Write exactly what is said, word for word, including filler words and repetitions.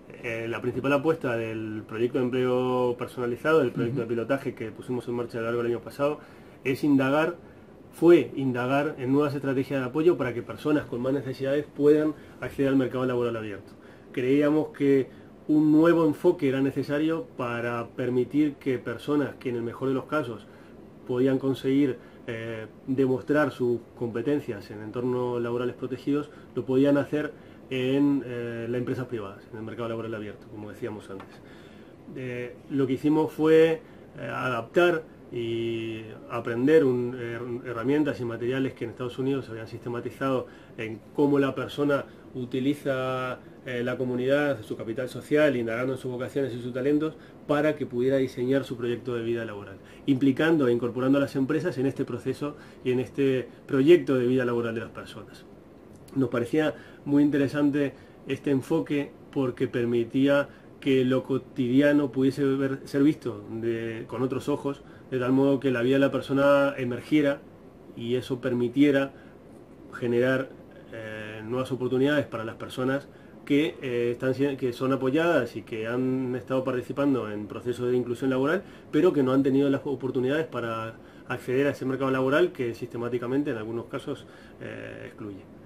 eh, la principal apuesta del proyecto de empleo personalizado, del proyecto Uh-huh. de pilotaje que pusimos en marcha a lo largo del año pasado, es indagar, fue indagar en nuevas estrategias de apoyo para que personas con más necesidades puedan acceder al mercado laboral abierto. Creíamos que un nuevo enfoque era necesario para permitir que personas que en el mejor de los casos podían conseguir eh, demostrar sus competencias en entornos laborales protegidos, lo podían hacer en eh, las empresas privadas, en el mercado laboral abierto, como decíamos antes. Eh, lo que hicimos fue eh, adaptar y aprender un, eh, herramientas y materiales que en Estados Unidos se habían sistematizado en cómo la persona utiliza eh, la comunidad, su capital social, indagando en sus vocaciones y sus talentos para que pudiera diseñar su proyecto de vida laboral, implicando e incorporando a las empresas en este proceso y en este proyecto de vida laboral de las personas. Nos parecía muy interesante este enfoque porque permitía que lo cotidiano pudiese ver, ser visto de, con otros ojos, de tal modo que la vida de la persona emergiera y eso permitiera generar eh, nuevas oportunidades para las personas que, eh, están, que son apoyadas y que han estado participando en procesos de inclusión laboral, pero que no han tenido las oportunidades para acceder a ese mercado laboral que sistemáticamente en algunos casos eh, excluye.